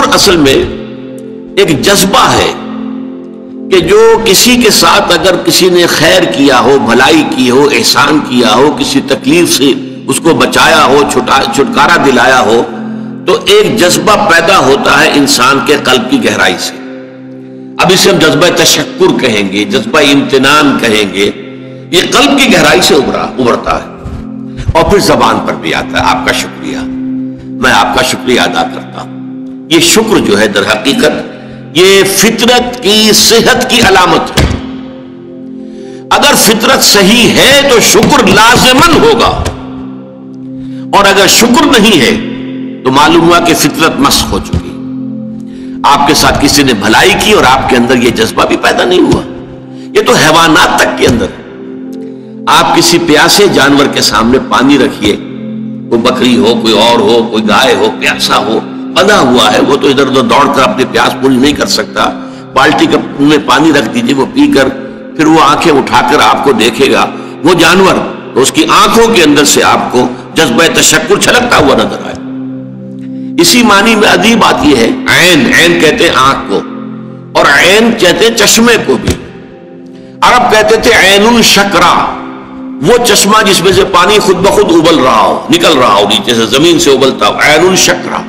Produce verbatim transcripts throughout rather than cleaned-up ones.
اصل میں ایک جذبہ ہے کہ جو کسی کے ساتھ اگر کسی نے خیر کیا ہو، بھلائی کی ہو، احسان کیا ہو، کسی تکلیف سے اس کو بچایا ہو، چھٹکارا دلایا ہو، تو ایک جذبہ پیدا ہوتا ہے انسان کے قلب کی گہرائی سے. اب اسے ہم جذبہ تشکر کہیں گے، جذبہ امتنان کہیں گے. یہ قلب کی گہرائی سے ابھرا ابھرتا ہے اور پھر زبان پر بھی آتا ہے. آپ کا شکریہ، میں آپ کا شکریہ ادا کرتا ہوں. یہ شکر جو ہے در حقیقت یہ فطرت کی صحت کی علامت ہے. اگر فطرت صحیح ہے تو شکر لازماً ہوگا، اور اگر شکر نہیں ہے تو معلوم ہوا کہ فطرت مسخ ہو چکی. آپ کے ساتھ کسی نے بھلائی کی اور آپ کے اندر یہ جذبہ بھی پیدا نہیں ہوا. یہ تو حیوانات تک کے اندر ہے. آپ کسی پیاسے جانور کے سامنے پانی رکھیے، کوئی بکری ہو، کوئی اور ہو، کوئی گائے ہو، پیاسا ہو، بندھا ہوا ہے، وہ تو ادھر ادھر دوڑ کر اپنی پیاس پوری نہیں کر سکتا. بالٹی میں پانی رکھ دیجیے، وہ پی کر پھر وہ آنکھیں اٹھا کر آپ کو دیکھے گا. وہ جانور تو اس کی آنکھوں کے اندر سے آپ کو جذبہ تشکر چھلکتا ہوا نظر آئے. اسی معنی میں عجیب بات یہ ہے، عین عین کہتے ہیں آنکھ کو، اور عین کہتے ہیں چشمے کو بھی. عرب کہتے تھے عین الشکرا، وہ چشمہ جس میں سے پانی خود بخود ابل رہا ہو، نکل رہا ہو نیچے سے، زمین سے ابلتا ہو، عین الشکرا.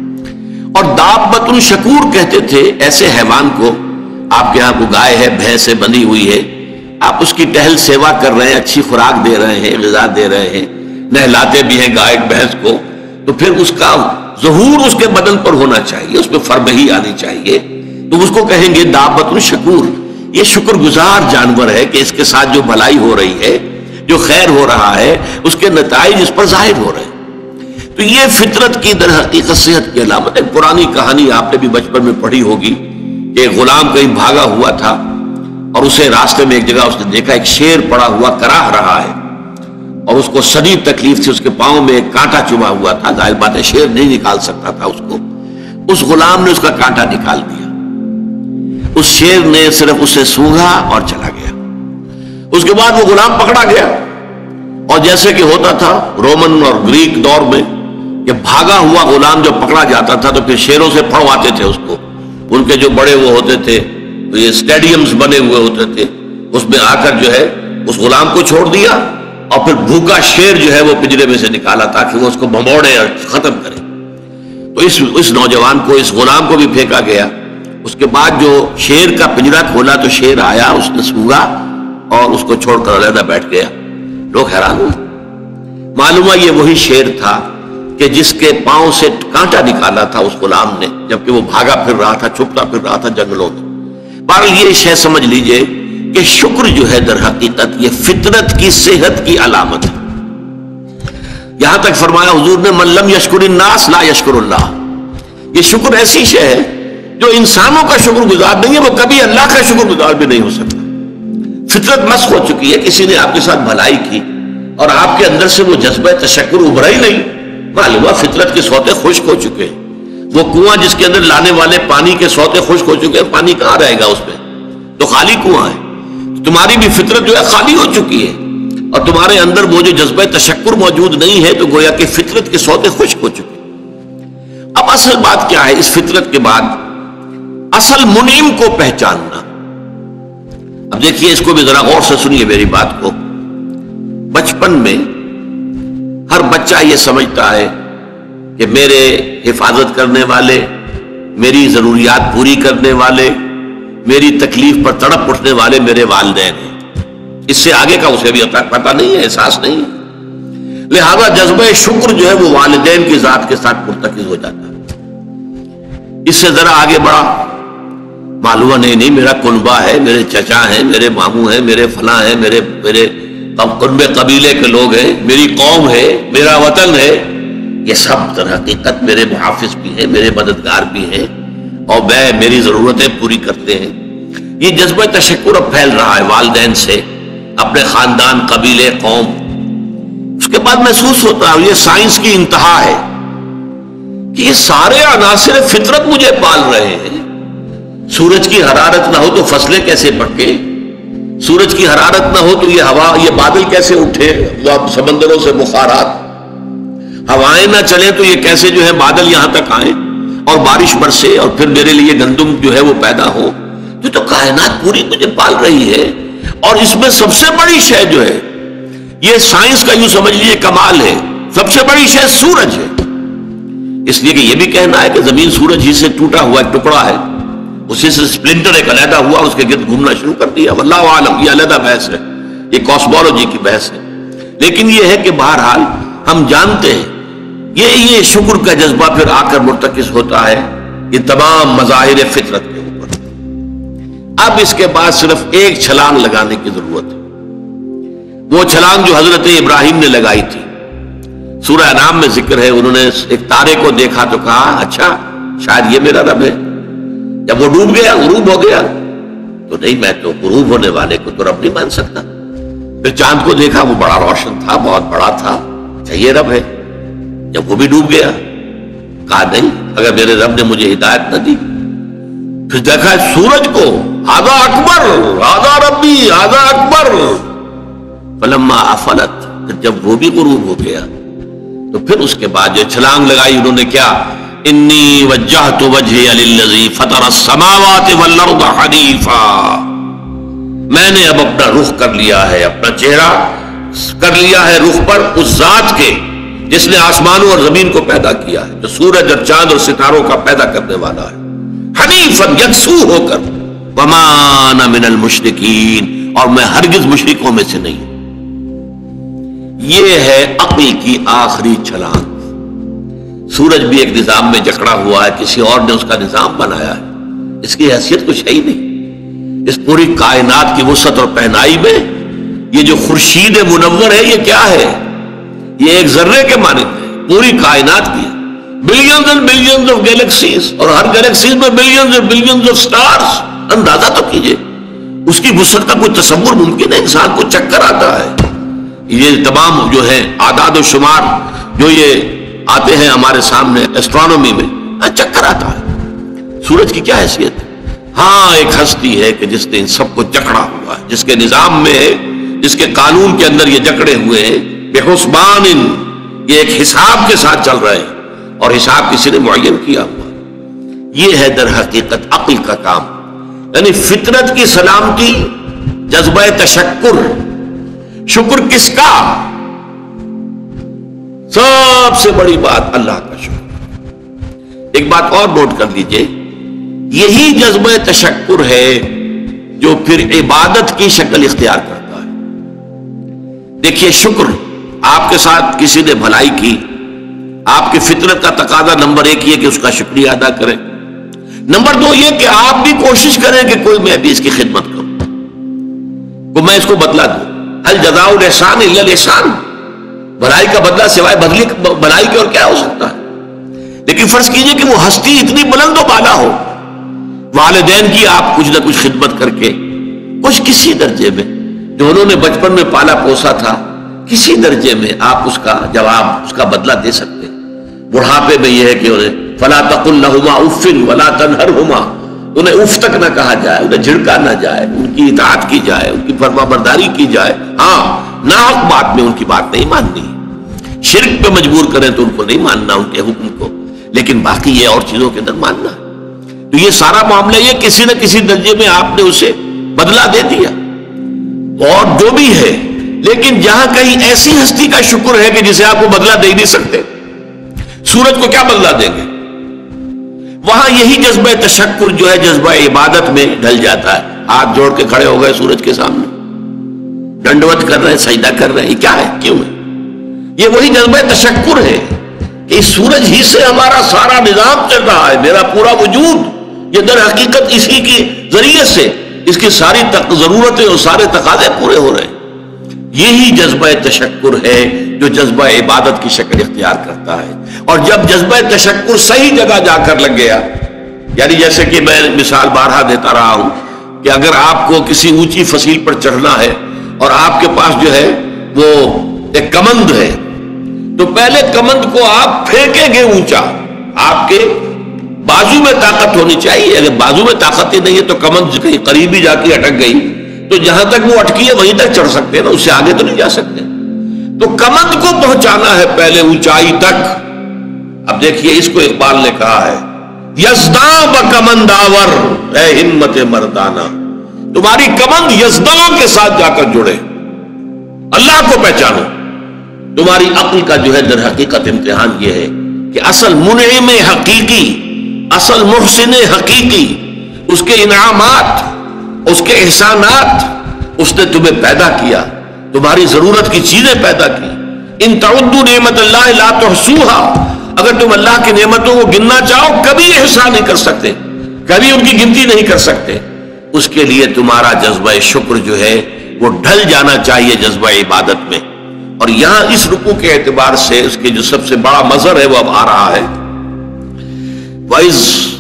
اور دابۃ الشکور کہتے تھے ایسے حیوان کو. آپ کے یہاں کو گائے ہے، بھینس ہے، بندھی ہوئی ہے، آپ اس کی ٹہل سیوا کر رہے ہیں، اچھی خوراک دے رہے ہیں، غذا دے رہے ہیں، نہلاتے بھی ہیں گائے بھینس کو، تو پھر اس کا ظہور اس کے بدن پر ہونا چاہیے، اس پہ فربہی آنی چاہیے. تو اس کو کہیں گے دابۃ الشکور. یہ شکر گزار جانور ہے کہ اس کے ساتھ جو بھلائی ہو رہی ہے، جو خیر ہو رہا ہے، اس کے نتائج اس پر ظاہر ہو رہے ہیں. تو یہ فطرت کی در حقیقت صحت کی علامت ہے. پرانی کہانی آپ نے بھی بچپن میں پڑھی ہوگی کہ ایک غلام کہیں بھاگا ہوا تھا اور اسے راستے میں ایک جگہ اس نے دیکھا ایک شیر پڑا ہوا کراہ رہا ہے، اور اس کو شدید تکلیف سے اس کے پاؤں میں ایک کانٹا چبھا ہوا تھا. ظاہر بات ہے شیر نہیں نکال سکتا تھا اس کو. اس غلام نے اس کا کانٹا نکال دیا. اس شیر نے صرف اسے سونگھا اور چلا گیا. اس کے بعد وہ غلام پکڑا گیا، اور جیسے کہ ہوتا تھا رومن اور گریک دور میں کہ بھاگا ہوا غلام جب پکڑا جاتا تھا تو پھر شیروں سے پھڑواتے تھے اس کو. ان کے جو بڑے وہ ہوتے تھے، یہ اسٹیڈیمز بنے ہوئے ہوتے تھے، اس میں آ کر جو ہے اس غلام کو چھوڑ دیا، اور پھر بھوکا شیر جو ہے وہ پنجرے میں سے نکالا تاکہ وہ اس کو بھموڑے اور ختم کرے. تو اس اس نوجوان کو، اس غلام کو بھی پھینکا گیا. اس کے بعد جو شیر کا پنجرا کھولا تو شیر آیا، اس نے سونگا اور اس کو چھوڑ کر علیحدہ بیٹھ گیا. لوگ حیران ہوئے. معلوم ہے یہ وہی شیر تھا کہ جس کے پاؤں سے کانٹا نکالا تھا اس غلام نے، جبکہ وہ بھاگا پھر رہا تھا، چھپتا پھر رہا تھا جنگلوں میں. بہرحال یہ شے سمجھ لیجئے کہ شکر جو ہے در حقیقت یہ فطرت کی صحت کی علامت ہے. یہاں تک فرمایا حضور نے من لم یشکر الناس لا یشکر اللہ. یہ شکر ایسی شے ہے جو انسانوں کا شکر گزار نہیں ہے، وہ کبھی اللہ کا شکر گزار بھی نہیں ہو سکتا. فطرت مسخ ہو چکی ہے. کسی نے آپ کے ساتھ بھلائی کی اور آپ کے اندر سے وہ جذبہ تشکر ابھرا ہی نہیں، معلوم ہے فطرت کے سوتے خشک ہو چکے ہیں. وہ کنواں جس کے اندر لانے والے پانی کے سوتے خشک ہو چکے ہیں، پانی کہاں رہے گا اس میں؟ تو خالی کنواں ہے. تمہاری بھی فطرت جو ہے خالی ہو چکی ہے، اور تمہارے اندر وہ جو جذبہ تشکر موجود نہیں ہے، تو گویا کہ فطرت کے سوتے خشک ہو چکے. اب اصل بات کیا ہے؟ اس فطرت کے بعد اصل منعم کو پہچاننا. اب دیکھیے اس کو بھی ذرا غور سے سنیے میری بات کو. بچپن میں ہر بچہ یہ سمجھتا ہے کہ میرے حفاظت کرنے والے، میری ضروریات پوری کرنے والے، میری تکلیف پر تڑپ اٹھنے والے میرے والدین ہیں. اس سے آگے کا اسے بھی پتہ نہیں ہے، احساس نہیں ہے. لہذا جذبہ شکر جو ہے وہ والدین کی ذات کے ساتھ مرتکز ہو جاتا ہے. اس سے ذرا آگے بڑھا، معلوم نہیں نہیں میرا کنبہ ہے، میرے چچا ہیں، میرے ماموں ہیں، میرے فلاں ہیں، میرے میرے کنبے قبیلے کے لوگ ہیں، میری قوم ہے، میرا وطن ہے. یہ سب در حقیقت میرے محافظ بھی ہیں، میرے مددگار بھی ہیں، اور میں میری ضرورتیں پوری کرتے ہیں. یہ جذبہ تشکر اب پھیل رہا ہے والدین سے، اپنے خاندان، قبیلے، قوم. اس کے بعد محسوس ہوتا ہے، یہ سائنس کی انتہا ہے کہ یہ سارے عناصر فطرت مجھے پال رہے ہیں. سورج کی حرارت نہ ہو تو فصلیں کیسے پکے؟ سورج کی حرارت نہ ہو تو یہ ہوا، یہ بادل کیسے اٹھے؟ سمندروں سے بخارات. ہوائیں نہ چلیں تو یہ کیسے جو ہے بادل یہاں تک آئیں؟ اور بارش برسے اور پھر میرے لیے گندم جو ہے وہ پیدا ہو. یہ تو کائنات پوری مجھے پال رہی ہے. اور اس میں سب سے بڑی شے جو ہے, یہ سائنس کا یوں سمجھ لیجیے کمال ہے, سب سے بڑی شے سورج ہے. اس لیے کہ یہ بھی کہنا ہے کہ زمین سورج ہی سے ٹوٹا ہوا ایک ٹکڑا ہے, اسی سے سپلنٹر ایک علیحدہ ہوا, اس کے گرد گھومنا شروع کر دیا. واللہ عالم, یہ علیحدہ بحث ہے, یہ کاسمولوجی کی بحث ہے. لیکن یہ ہے کہ بہرحال ہم جانتے ہیں یہ یہ شکر کا جذبہ پھر آ کر مرتکز ہوتا ہے یہ تمام مظاہر فطرت کے اوپر. اب اس کے بعد صرف ایک چھلانگ لگانے کی ضرورت ہے, وہ چھلانگ جو حضرت ابراہیم نے لگائی تھی. سورہ انعام میں ذکر ہے, انہوں نے ایک تارے کو دیکھا تو کہا اچھا شاید یہ میرا رب ہے. جب وہ ڈوب گیا, غروب ہو گیا, تو نہیں میں تو غروب ہونے والے کو تو رب نہیں مان سکتا. پھر چاند کو دیکھا, وہ بڑا روشن تھا, بہت بڑا تھا, اچھا یہ رب ہے. جب وہ بھی ڈوب گیا, کہا نہیں اگر میرے رب نے مجھے ہدایت نہ دی. پھر دیکھا سورج کو, ہذا اکبر, ہذا ربی, ہذا اکبر. فلما افلت, پھر جب وہ بھی غروب ہو گیا تو پھر اس کے بعد جو چھلانگ لگائی انہوں نے کیا, انی وجہت وجہی للذی فطر السماوات والارض حنیفا, میں نے اب اپنا رخ کر لیا ہے, اپنا چہرہ کر لیا ہے رخ پر اس ذات کے جس نے آسمانوں اور زمین کو پیدا کیا ہے, جو سورج اور چاند اور ستاروں کا پیدا کرنے والا ہے. حنیفا, یکسو ہو کر. وما انا من المشرکین, اور میں ہرگز مشرکوں میں سے نہیں. یہ ہے عقل کی آخری چھلانگ. سورج بھی ایک نظام میں جکڑا ہوا ہے, کسی اور نے اس کا نظام بنایا ہے, اس کی حیثیت کچھ ہے ہی نہیں. اس پوری کائنات کی وسعت اور پہنائی میں یہ جو خورشید منور ہے یہ کیا ہے, یہ ایک ذرے کے مانند ہے. پوری کائنات کی billions and billions of galaxies, اور ہر گیلیکسیز میں billions and billions of stars. اندازہ تو کیجئے, اس کی وسعت کا کوئی تصور ممکن ہے؟ انسان کو چکر آتا ہے. یہ تمام جو ہے اعداد و شمار جو یہ آتے ہیں ہمارے سامنے ایسٹرونومی میں, چکر آتا ہے. سورج کی کیا حیثیت ہے؟ ہاں ایک ہستی ہے کہ جس نے ان سب کو جکڑا ہوا ہے, جس کے نظام میں ہے, جس کے قانون کے اندر یہ جکڑے ہوئے ہیں. بے حسبان, یہ ایک حساب کے ساتھ چل رہے ہیں, اور حساب کسی نے معین کیا ہوا. یہ ہے در حقیقت عقل کا کام, یعنی فطرت کی سلامتی, جذبہ تشکر. شکر کس کا؟ سب سے بڑی بات اللہ کا شکر. ایک بات اور نوٹ کر لیجئے, یہی جذبہ تشکر ہے جو پھر عبادت کی شکل اختیار کرتا ہے. دیکھیے شکر, آپ کے ساتھ کسی نے بھلائی کی, آپ کی فطرت کا تقاضا نمبر ایک یہ کہ اس کا شکریہ ادا کریں. نمبر دو یہ کہ آپ بھی کوشش کریں کہ کوئی میں بھی اس کی خدمت کروں, کو میں اس کو بدلا دوں. ہل جزاء الاحسان الا الاحسان, بھلائی کا بدلہ سوائے بدلی بھلائی کے اور کیا ہو سکتا ہے. لیکن فرض کیجئے کہ وہ ہستی اتنی بلند و بالا ہو, والدین کی آپ کچھ نہ کچھ خدمت کر کے, کچھ کسی درجے میں جو انہوں نے بچپن میں پالا پوسا تھا, کسی درجے میں آپ اس کا جواب, اس کا بدلہ دے سکتے. بڑھاپے میں یہ ہے کہ انہیں فلا تقل لهما اف ولا تنهرهما, انہیں اف تک نہ کہا جائے, انہیں جھڑکا نہ جائے, ان کی اطاعت کی جائے, ان کی فرما برداری کی جائے. ہاں ناحق بات میں ان کی بات نہیں ماننی, شرک پہ مجبور کریں تو ان کو نہیں ماننا, ان کے حکم کو, لیکن باقی یہ اور چیزوں کے اندر ماننا. تو یہ سارا معاملہ یہ کسی نہ کسی درجے میں آپ نے اسے بدلہ دے دیا, اور جو بھی ہے. لیکن جہاں کہیں ایسی ہستی کا شکر ہے کہ جسے آپ کو بدلہ دے نہیں سکتے, سورج کو کیا بدلہ دیں گے, وہاں یہی جذبہ تشکر جو ہے جذبہ عبادت میں ڈھل جاتا ہے. ہاتھ جوڑ کے کھڑے ہو گئے سورج کے سامنے, ڈنڈوت کر رہے ہیں, سجدہ کر رہے ہیں. کیا ہے, کیوں ہے؟ یہ وہی جذبہ تشکر ہے کہ اس سورج ہی سے ہمارا سارا نظام چل رہا ہے, میرا پورا وجود یہ در حقیقت اسی کے ذریعے سے اس کی ساری ضرورتیں اور سارے تقاضے پورے ہو رہے ہیں. یہی جذبہ تشکر ہے جو جذبہ عبادت کی شکل اختیار کرتا ہے. اور جب جذبہ تشکر صحیح جگہ جا کر لگ گیا, یعنی جیسے کہ میں مثال بارہا دیتا رہا ہوں کہ اگر آپ کو کسی اونچی فصیل پر چڑھنا ہے اور آپ کے پاس جو ہے وہ ایک کمند ہے, تو پہلے کمند کو آپ پھینکیں گے اونچا, آپ کے بازو میں طاقت ہونی چاہیے. اگر بازو میں طاقت ہی نہیں ہے تو کمند کہیں قریب ہی جا کے اٹک گئی, تو جہاں تک وہ اٹکی ہے وہیں تک چڑھ سکتے ہیں نا, اس سے آگے تو نہیں جا سکتے. تو کمند کو پہنچانا ہے پہلے اونچائی تک. اب دیکھیے اس کو اقبال نے کہا ہے یزداں بکمند آور، اے ہمت مردانہ، تمہاری کمند یزداں کے ساتھ جا کر جڑے، اللہ کو پہچانو۔ تمہاری عقل کا جو ہے در حقیقت امتحان یہ ہے کہ اصل منعم حقیقی، اصل محسن حقیقی، اس کے انعامات، اس کے احسانات، اس نے تمہیں پیدا کیا، تمہاری ضرورت کی چیزیں پیدا کی۔ ان تعدوا نعمت اللہ لا تحصوها، اگر تم اللہ کی نعمتوں کو گننا چاہو کبھی احسان نہیں کر سکتے، کبھی ان کی گنتی نہیں کر سکتے۔ اس کے لیے تمہارا جذبہ شکر جو ہے وہ ڈھل جانا چاہیے جذبہ عبادت میں۔ اور یہاں اس رکوع کے اعتبار سے اس کے جو سب سے بڑا مظہر ہے وہ اب آ رہا ہے، وَإِذْ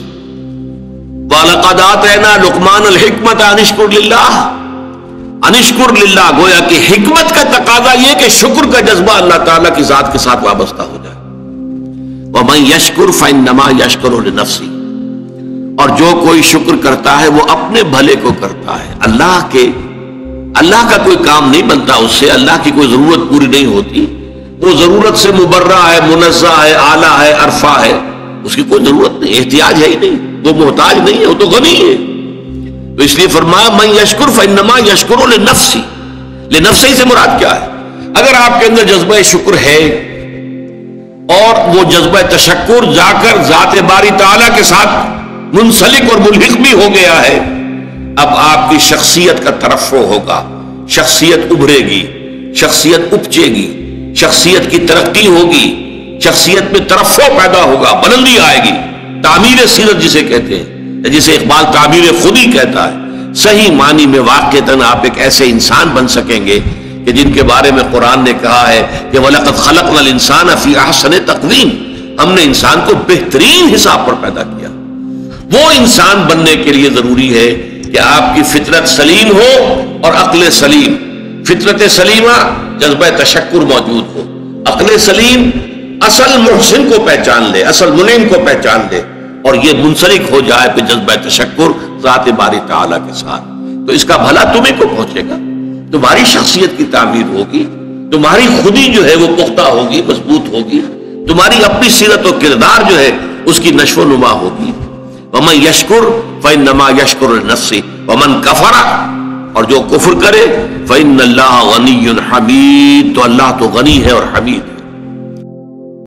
وَلَقَدْ آتَيْنَا لُقْمَانَ الْحِكْمَةَ أَنِ اشْكُرْ لِلَّهِ أَنِ اشْكُرْ لِلَّهِ، گویا کہ حکمت کا تقاضا یہ کہ شکر کا جذبہ اللہ تعالیٰ کی ذات کے ساتھ وابستہ ہو جائے۔ وَمَن يَشْكُرْ فَإِنَّمَا يَشْكُرُ لِنَفْسِهِ، اور جو کوئی شکر کرتا ہے وہ اپنے بھلے کو کرتا ہے۔ اللہ کے اللہ کا کوئی کام نہیں بنتا اس سے، اللہ کی کوئی ضرورت پوری نہیں ہوتی، وہ ضرورت سے مبرہ ہے، منزہ ہے، اعلیٰ ہے، عرفہ ہے، اس کی کوئی ضرورت نہیں، احتیاج ہے ہی نہیں، وہ محتاج نہیں ہے، وہ تو غنی ہے۔ تو اس لیے فرمایا من یشکر فانما یشکر لنفسی، لنفسی سے مراد کیا ہے؟ اگر آپ کے اندر جذبہ شکر ہے اور وہ جذبہ تشکر جا کر ذات باری تعالیٰ کے ساتھ منسلک اور ملحق بھی ہو گیا ہے، اب آپ کی شخصیت کا ترفع ہوگا، شخصیت ابھرے گی، شخصیت اپچے گی، شخصیت کی ترقی ہوگی، شخصیت میں ترفع پیدا ہوگا، بلندی آئے گی، تعمیر سیرت جسے کہتے ہیں، جسے اقبال تعمیر خودی کہتا ہے۔ صحیح معنی میں واقعتاً آپ ایک ایسے انسان بن سکیں گے کہ جن کے بارے میں قرآن نے کہا ہے کہ وَلَقَدْ خَلَقْنَا الْإِنسَانَ فِي أَحْسَنِ تَقْوِيمٍ، ہم نے انسان کو بہترین حساب پر پیدا کیا۔ وہ انسان بننے کے لیے ضروری ہے کہ آپ کی فطرت سلیم ہو اور عقل سلیم، فطرت سلیمہ جذبہ تشکر موجود ہو، عقل سلیم اصل محسن کو پہچان لے، اصل منعم کو پہچان لے، اور یہ منسلک ہو جائے پہ جذبہ تشکر ذات باری تعالیٰ کے ساتھ، تو اس کا بھلا تمہیں کو پہنچے گا، تمہاری شخصیت کی تعمیر ہوگی، تمہاری خودی جو ہے وہ پختہ ہوگی، مضبوط ہوگی، تمہاری اپنی سیرت و کردار جو ہے اس کی نشو و نما ہوگی۔ وَمَن يَشْكُرْ فَإِنَّمَا يَشْكُرُ لِنَفْسِهِ وَمَن كَفَرَ، اور جو کفر کرے فَإِنَّ اللَّهَ غَنِيٌّ حَمِيدٌ، تو اللہ تو غنی ہے اور حمید ہے۔